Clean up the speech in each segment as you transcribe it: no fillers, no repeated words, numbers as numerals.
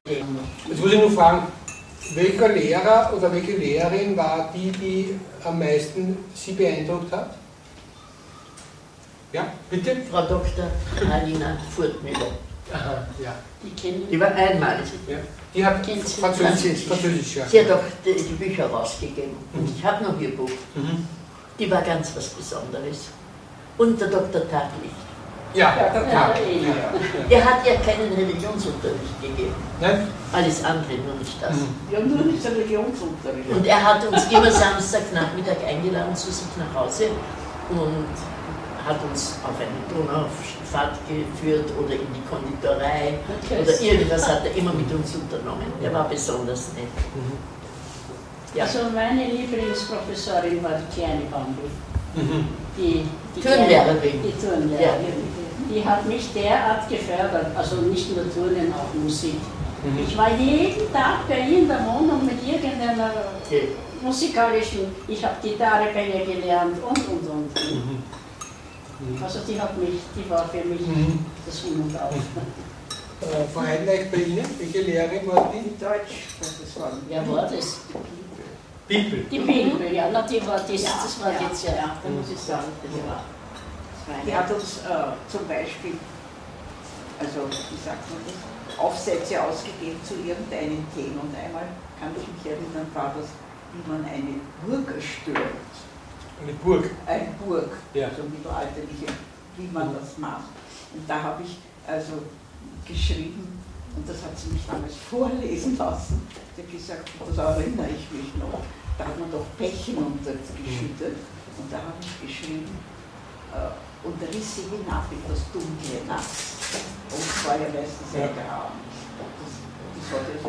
Jetzt muss ich nur fragen, welcher Lehrer oder welche Lehrerin war die, die am meisten Sie beeindruckt hat? Ja, bitte? Frau Dr. Alina Furtmüller. Aha, ja. Die war einmalig. Ja. Die hat Französisch, ja. Sie hat auch die Bücher rausgegeben. Und ich habe noch ihr Buch. Die war ganz was Besonderes. Und der Dr. Taglich. Ja, Der hat ja keinen Religionsunterricht gegeben. Nein? Alles andere, nur nicht das. Ja, nur nicht Religionsunterricht. Und er hat uns immer Samstagnachmittag eingeladen zu sich nach Hause und hat uns auf eine Donaufahrt geführt oder in die Konditorei oder irgendwas hat er immer mit uns unternommen. Er war besonders nett. Ja. Also meine Lieblingsprofessorin war die kleine Bambi. Die Turnlehrerin. Die Turnlehrerin. Ja. Die hat mich derart gefördert, also nicht nur Turnen, auch Musik. Ich war jeden Tag bei ihr in der Wohnung mit irgendeiner musikalischen, ich habe Gitarre bei ihr gelernt und. Also die war für mich das Um und Auf. Frau Heidenreich, bei Ihnen, welche Lehrerin war die? Die Deutschprofessorin. Wer war das? Bibel. Die Bibel, ja, na, die war das, das war jetzt ja. Ja, da muss ich sagen, die hat uns zum Beispiel, also wie sagt man das, Aufsätze ausgegeben zu irgendeinem Thema und einmal kann ich mich erinnern, war das, wie man eine Burg erstört. Eine Burg? Eine Burg, ja. so mittelalterliche, wie man das macht. Und da habe ich also geschrieben, und das hat sie mich damals vorlesen lassen, sie hat gesagt, das erinnere ich mich noch, da hat man doch Bächen untergeschüttet, und da habe ich geschrieben, und riss sie hinab in das dunkle Nass. Und es war ja meistens sehr Abend. Das hat ihr so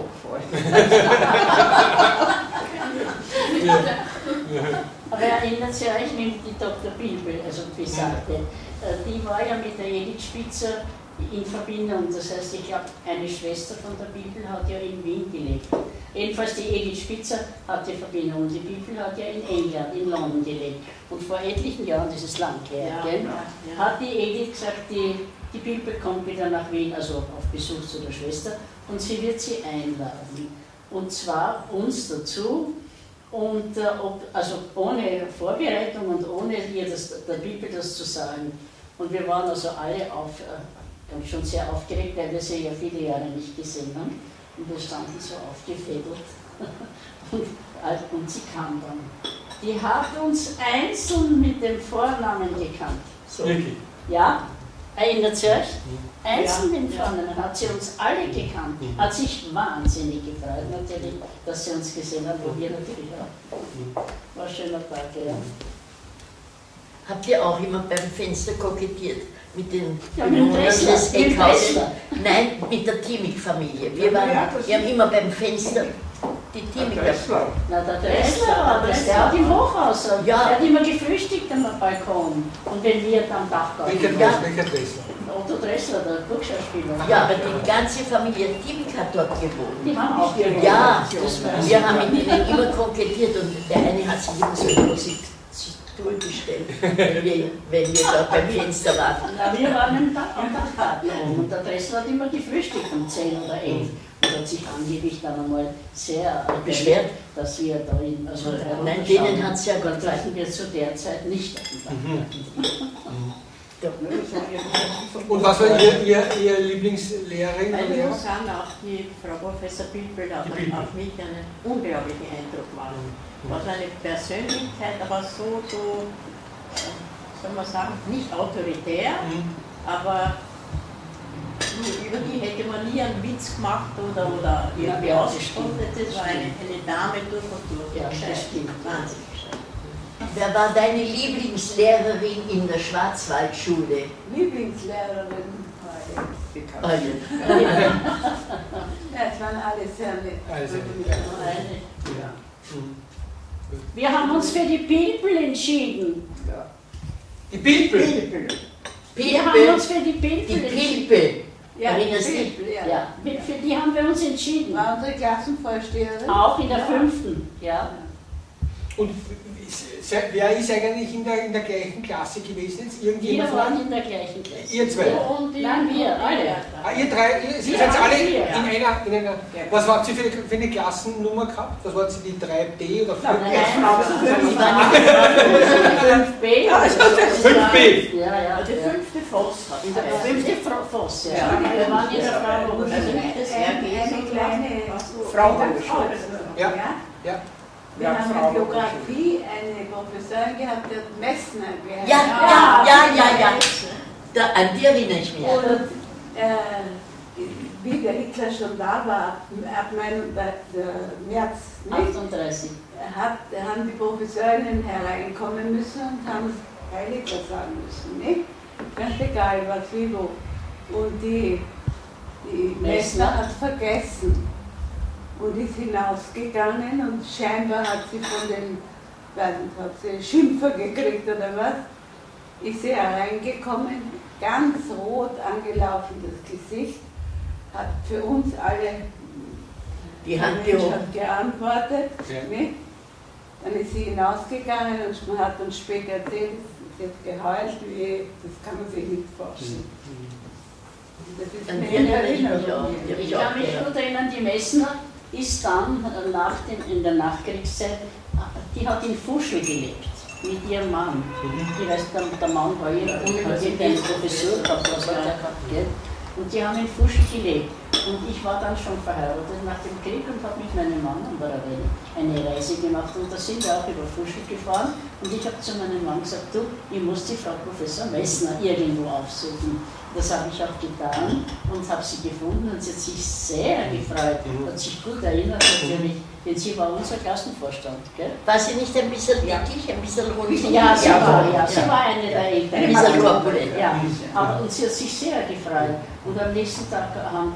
gefallen. Aber erinnert sich euch, wie die Dr. Bilbel, also wie sagte, die war ja mit der Edith Spitzer in Verbindung. Das heißt, ich glaube, eine Schwester von der Bibel hat ja in Wien gelebt. Jedenfalls die Edith Spitzer hatte Verbindung und die Bibel hat ja in England, in London gelebt. Und vor etlichen Jahren, das ist lang her, hat die Edith gesagt, die Bibel kommt wieder nach Wien, also auf Besuch zu der Schwester, und sie wird sie einladen. Und zwar uns dazu, und also ohne Vorbereitung und ohne ihr der Bibel das zu sagen. Und wir waren also alle schon sehr aufgeregt, weil wir sie ja viele Jahre nicht gesehen haben. Und wir standen so aufgefädelt. Und sie kam dann. Die hat uns einzeln mit dem Vornamen gekannt. So. Wirklich? Ja, erinnert ihr euch? Einzeln mit dem Vornamen hat sie uns alle gekannt. Hat sich wahnsinnig gefreut, natürlich, dass sie uns gesehen hat, wo wir natürlich auch. War ein schöner Tag, ja. Habt ihr auch immer beim Fenster kokettiert? Mit den des Eckhausen? Nein, mit der Timig-Familie. Wir haben immer beim Fenster die Timig. Na, der Dressler, der hat im Hochhaus, der hat immer gefrühstückt am Balkon. Und wenn wir am Dach waren. Welcher Dressler? Otto Dressler, der Burgschauspieler. Ja, aber die ganze Familie Timig hat dort gewohnt. Die haben auch gewohnt. Ja, wir haben mit ihnen immer kokettiert und der eine hat sich immer so lustig durchgestellt, wenn wir dort beim Fenster waren. Na, wir waren am Dachgarten oben und der Dressler hat immer gefrühstückt um 10 oder 11 und hat sich angeblich dann einmal sehr beschwert, dass wir da in... Also nein, denen hat es ja Gott sei Dank wir zu der Zeit nicht auf dem Dachgarten. Und was war Ihr Lieblingslehrerin? Ich muss sagen, auch die Frau Professor Bilbel hat auf mich einen unglaublichen Eindruck gemacht. War so eine Persönlichkeit, aber so, soll man sagen, nicht autoritär, aber über die hätte man nie einen Witz gemacht oder irgendwie ausgesprochen. Das war eine Dame durch und durch. Ja, das stimmt. Wahnsinnig schön. Wer war deine Lieblingslehrerin in der Schwarzwaldschule? Lieblingslehrerin war bekannt. Es waren alle sehr nett. Wir haben uns für die Bibel entschieden. Die Bibel? Wir haben uns für die Bibel entschieden. Bibel. Ja, für die haben wir uns entschieden. War unsere Klassenvorsteherin? Auch in der 5. Ja. Und wer ist eigentlich in der gleichen Klasse gewesen? Jetzt Wir irgendjemand von waren euch? in der gleichen Klasse. Ihr zwei? Nein, wir, alle. Ihr drei, ihr Wir seid alle alle vier, in einer. Was habt ihr für eine Klassennummer gehabt? Was war die 3B oder 4B? Nein, 5B. 5B. Ja, Der 5. Voss hat in der 5. Voss, ja. Wir waren in der Frau Eine kleine Frauenschule. Ja. Ja. Wir haben in Geografie eine Professorin gehabt, die hat Messner gehört. Ja. An die erinnere ich mich. Und wie der Hitler schon da war, ab März, nicht, 38. haben die Professorinnen hereinkommen müssen und haben Heiliger sagen müssen. Nicht? Ganz egal, was wie wo. Und die Messner hat vergessen und ist hinausgegangen und scheinbar hat sie von den, hat sie Schimpfer gekriegt oder was, ist sie hereingekommen, ganz rot angelaufen, das Gesicht, hat für uns alle Die Hand geantwortet. Ja. Nicht? Dann ist sie hinausgegangen und man hat uns später erzählt, sie hat geheult, das kann man sich nicht vorstellen. Das ist An mir die in erinnere ich mich Erinnerung. auch. Ich kann mich gut erinnern, die Messner ist dann in der Nachkriegszeit, die hat in Fuschl gelebt, mit ihrem Mann. Ich weiß, der Mann war irgendwie ein Professor, was war der gehabt, gell? Und die haben in Fuschl gelebt. Und ich war dann schon verheiratet nach dem Krieg und habe mit meinem Mann eine Reise gemacht. Und da sind wir auch über Fuschl gefahren. Und ich habe zu meinem Mann gesagt, du, ich muss die Frau Professor Messner irgendwo aufsuchen. Das habe ich auch getan und habe sie gefunden und sie hat sich sehr gefreut, hat sich gut erinnert natürlich, denn sie war unser Klassenvorstand. Gell? War sie nicht ein bisschen dicklich, ein bisschen rund? Ja, sie war eine der Älteren. Ein bisschen korpulent. Ja, und sie hat sich sehr gefreut. Und am nächsten Tag waren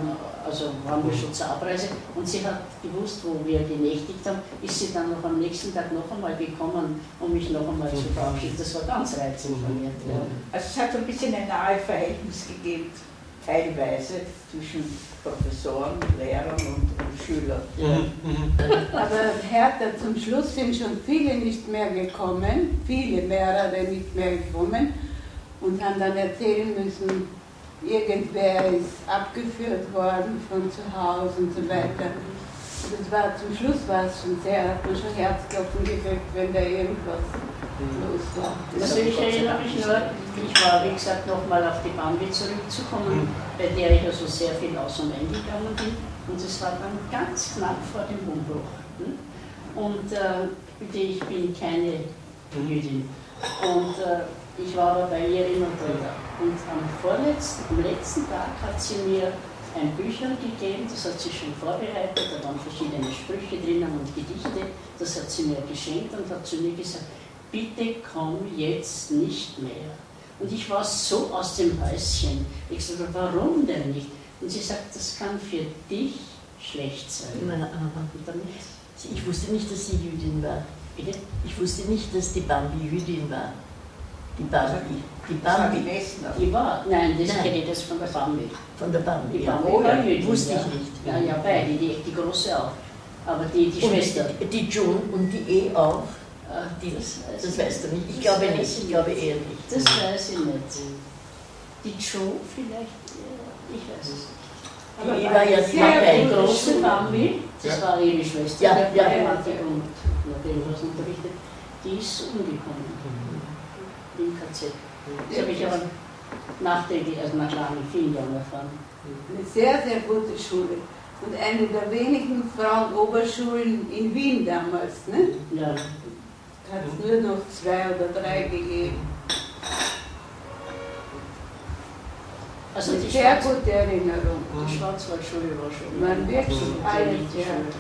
wir schon zur Abreise und sie hat gewusst, wo wir genächtigt haben, ist sie dann noch am nächsten Tag noch einmal gekommen, um mich noch einmal zu verabschieden. Das war ganz reizend von ihr. Ja. Also es hat so ein bisschen ein nahes Verhältnis gegeben, teilweise zwischen Professoren, Lehrern und Schülern. Aber härter zum Schluss sind schon viele nicht mehr gekommen, viele mehrere nicht mehr gekommen und haben dann erzählen müssen, irgendwer ist abgeführt worden von zu Hause und so weiter. Das war, zum Schluss war es schon sehr, hat man schon Herzklopfen gekriegt, wenn da irgendwas los war. Also ich erinnere mich nur, ich war wie gesagt nochmal auf die Bambi zurückzukommen, bei der ich also sehr viel aus und eingegangen bin und es war dann ganz knapp vor dem Umbruch. Und ich bin keine Jüdin und ich war aber bei ihr immer drin. Und am letzten Tag hat sie mir ein Büchlein gegeben, das hat sie schon vorbereitet, da waren verschiedene Sprüche drinnen und Gedichte, das hat sie mir geschenkt und hat zu mir gesagt, bitte komm jetzt nicht mehr. Und ich war so aus dem Häuschen. Ich sagte, warum denn nicht? Und sie sagt, das kann für dich schlecht sein. Und damit, Ich wusste nicht, dass sie Jüdin war. bitte? Ich wusste nicht, dass die Bambi Jüdin war. Die Bambi. Die Das war die Bambi. Messner. Die war, nein, das Nein. kenne ich das von der Bambi. Von der Bambi. Die Ja. Bambi war Jüdin, Wusste ja. ich nicht. Ja, beide, die große auch. Aber die Schwester. Und die June und die auch. Das weißt du nicht. Ich glaube weiß nicht. ich Ich glaube eher nicht. Das weiß ich nicht. Die Joe vielleicht, ich weiß es nicht. Aber die war ja Die große Bambi, das Ja. war ihre Schwester, Ja, die ja. Mathematik und irgendwas unterrichtet, die ist umgekommen im KZ. Das habe ich aber nachträglich, also nach langen, vielen Jahren erfahren. Eine sehr, sehr gute Schule. Und eine der wenigen Frauenoberschulen in Wien damals. Ne? Ja. Hat es nur noch 2 oder 3 gegeben. Also die, Sehr gute Erinnerung. die Schwarzwaldschule war schon. Man wirklich alles, Elite ja. Schule.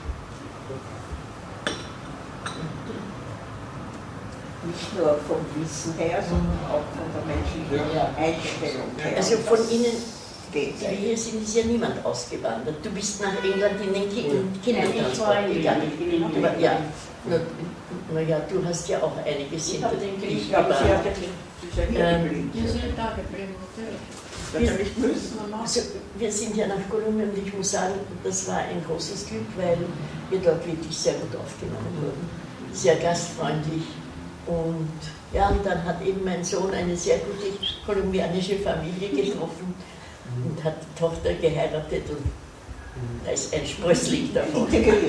Nicht nur vom Wissen her, sondern auch von der menschlichen Ja. Einstellung her. Also von Ihnen, geht die wir hier sind, ist ja niemand ausgewandert. Du bist nach England in den Ich war in Wien, ich bin in Wien. Ja. Naja, du hast ja auch einiges Ich hinter habe den Krieg Ich glaube, sie gebracht. hat ja hier geblieben. Wir sind da geblieben, natürlich. Das hätte nicht müssen. Also, wir sind ja nach Kolumbien und ich muss sagen, das war ein großes Glück, weil wir dort wirklich sehr gut aufgenommen wurden. sehr gastfreundlich. Und ja, und dann hat eben mein Sohn eine sehr gute kolumbianische Familie getroffen und hat die Tochter geheiratet und da ist ein Sprössling davon.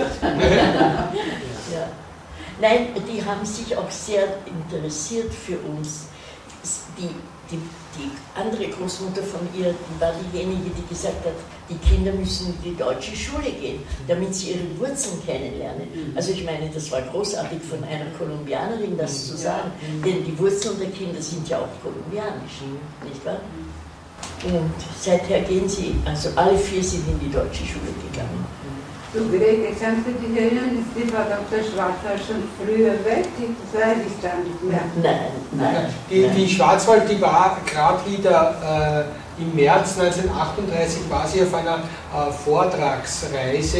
Ja. Nein, die haben sich auch sehr interessiert für uns. Die andere Großmutter von ihr, die war diejenige, die gesagt hat, die Kinder müssen in die deutsche Schule gehen, damit sie ihre Wurzeln kennenlernen. Also ich meine, das war großartig von einer Kolumbianerin, das zu sagen, denn die Wurzeln der Kinder sind ja auch kolumbianisch, nicht wahr? Und seither gehen sie, also alle 4 sind in die deutsche Schule gegangen. Du Grete, kannst du dich erinnern, ist die Frau Dr. Schwarzwald schon früher weg? Das weiß ich gar nicht mehr. Nein. Die Schwarzwald, die war gerade wieder im März 1938, war sie auf einer Vortragsreise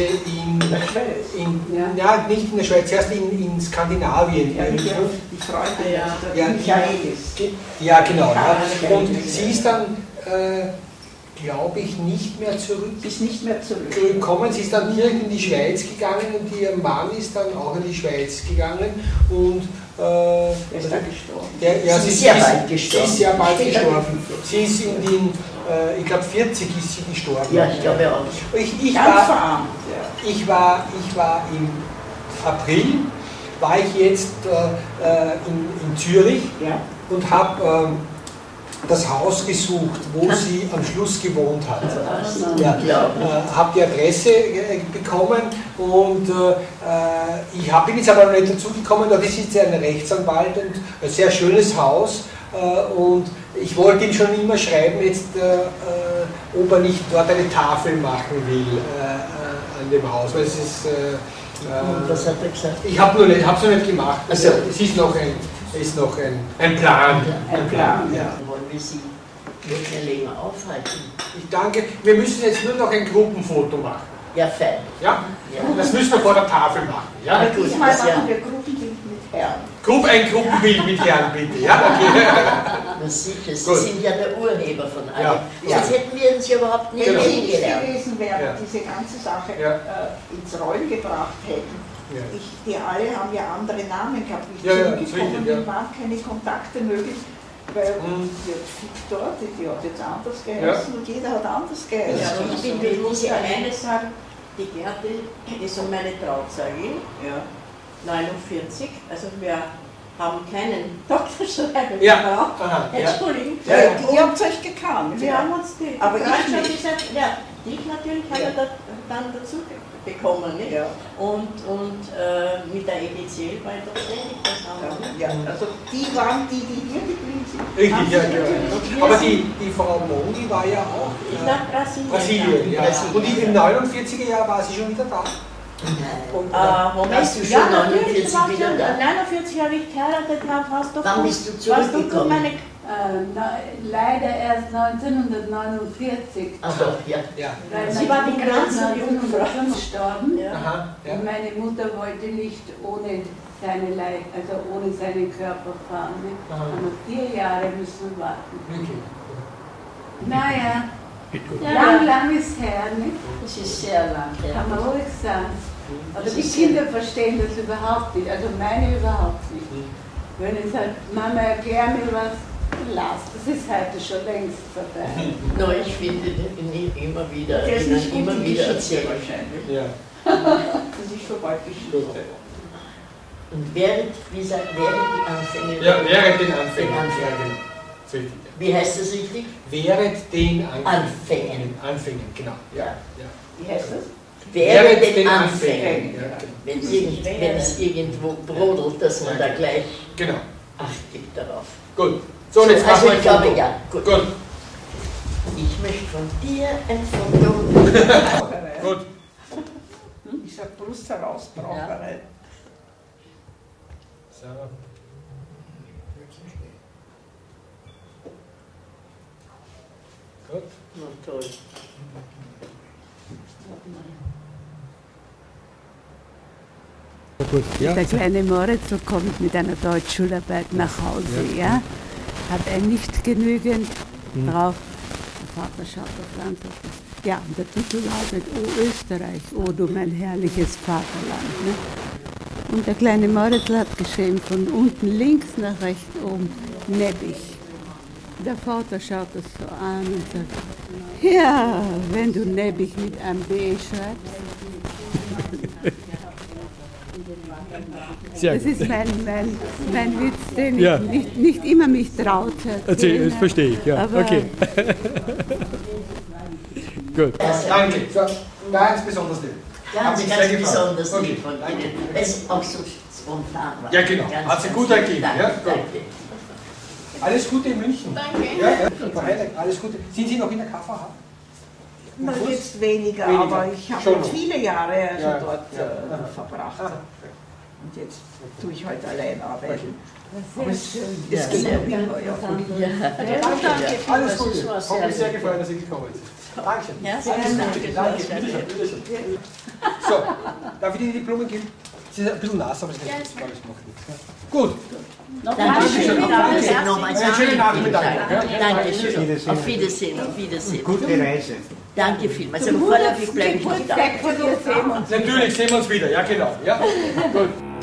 nicht in der Schweiz, erst in Skandinavien. Die Freunde, Michaelis. Ja, genau. Ja. Und sie ist dann, glaube ich, nicht mehr zurückgekommen. Sie ist dann direkt in die Schweiz gegangen und ihr Mann ist dann auch in die Schweiz gegangen und ist dann gestorben. Sie ist sehr bald gestorben. Sie ist sehr bald gestorben. Sie ist in den, ich glaube 40 ist sie gestorben. Ja, ich glaube auch. Ich war im April, war ich jetzt in Zürich und habe das Haus gesucht, wo sie am Schluss gewohnt hat. Habe die Adresse bekommen und ich bin jetzt aber noch nicht dazu gekommen, da ist jetzt ein Rechtsanwalt und ein sehr schönes Haus und ich wollte ihm schon immer schreiben, jetzt, ob er nicht dort eine Tafel machen will an dem Haus, weil es ist... was hat er gesagt? Ich habe es noch nicht gemacht. Also, es ist noch ein Plan. Ein Plan, ja. Wollen wir Sie noch länger aufhalten? Ich danke. Wir müssen jetzt nur noch ein Gruppenfoto machen. Ja, fein. Ja? Das müssen wir vor der Tafel machen. Ja? Na gut, Diesmal machen wir Gruppenbild mit Herrn. Ein Gruppenbild mit Herrn, bitte. Ja, okay. Na sicher, Sie sind ja der Urheber von allem. Ja. Sonst hätten wir uns ja überhaupt nie Wenn ich kennengelernt. gewesen wäre, diese ganze Sache ins Rollen gebracht hätten. Ja. Die alle haben ja andere Namen gehabt. Wie Richtig, waren keine Kontakte möglich, weil Victor, die hat jetzt anders geheißen und jeder hat anders geheißen. Ja, ich bin bewusst alleine sagen, die Gerti ist um meine Trauzeugin, 49, also wir haben keinen Doktorschreiber gebraucht. Entschuldigung. Ihr habt euch gekannt. Wir haben uns die aber ich schon gesagt, dich natürlich haben wir dann dazu bekommen, nicht? Ja. Und mit der EBCL war ich doch ständig zusammen. Ja, also die waren die hier geblieben sind. Richtig, ja, genau. Aber die Frau Mongi war ja auch Ich nach Brasilien. Ja. Und im 49er Jahr war sie schon wieder da. Moment, Warst du schon 49 wieder da? 49 habe ich geheiratet, hast du Wann bist du zurückgekommen? Leider erst 1949. Ach doch, ja. Weil Sie war die mein Bruder ist ganze Jungfrau. 1905 gestorben Aha, ja. und meine Mutter wollte nicht ohne seinen Körper fahren. Ne? Aber 4 Jahre müssen wir warten. Wirklich. Naja, lang ist her, ne? Das ist sehr lang her. Kann man ruhig sagen. Aber die Kinder verstehen das überhaupt nicht, also meine überhaupt nicht. Wenn ich sage, Mama, erklär mir was, lass, das ist heute schon längst vorbei. No, ich finde immer wieder, Der ist nicht immer gut wieder Geschichte erzählen. wahrscheinlich. Ja. Das ist vorbei Geschichte. Und während die Anfänge. Ja, während den Anfängen. Den Anfängen. Ja, genau. Richtig. Wie heißt das richtig? Während den Anfängen. Anfängen, genau. Ja. Wie heißt das? Während den Anfängen. Ja, Wenn es irgendwo brodelt, dass man da gleich genau. Acht gibt darauf. Gut. So, und jetzt Also machen ich wir ein glaube, Foto. ja, gut. Gut. Ich möchte von dir ein Foto. Gut. Ich sage Brust herausbraucherei. So. Gut. Na toll. Gut, ja. Der kleine Moritz kommt mit einer Deutschschularbeit nach Hause, ja? Hat er nicht genügend drauf. Der Vater schaut auf Land. Ja, und der Titel lautet O Österreich, O du mein herrliches Vaterland. Ne? Und der kleine Maurizl hat geschrieben, von unten links nach rechts oben, Nebbich. Der Vater schaut das so an und sagt, ja, wenn du Nebbich mit einem B schreibst. Sehr das gut. ist mein Witz, den ich nicht immer mich traue zu erzählen. Das verstehe ich, ja. Aber okay. Gut. Danke. So, ganz besonders lieb. Ganz besonders okay. lieb von Ihnen, weil es auch so spontan war. Ja, genau. Ganz, Hat sich ganz gut ergeben. Danke, Ja, danke. Alles Gute in München. Danke. Ja, Frau Heineck, alles Gute. Sind Sie noch in der KVH? Na, jetzt weniger, aber ich habe viele Jahre dort verbracht. Und jetzt tue ich heute allein arbeiten. Aber es geht ja immer, ja. Danke. Alles Gute. Ich habe mich sehr gefreut, dass Sie gekommen sind. Danke. Ja, Danke. Bitteschön. So, darf ich Ihnen die Blumen geben? Sie sind ein bisschen nass, aber das glaube ich macht nichts. Gut. Dankeschön. Danke nochmal. Einen schönen Nachmittag. Dankeschön. Auf Wiedersehen. Auf Wiedersehen. Gute Reise. Danke vielmals. Also vorläufig bleibe ich noch da. Natürlich, sehen wir uns wieder. Ja, genau. Ja. Gut.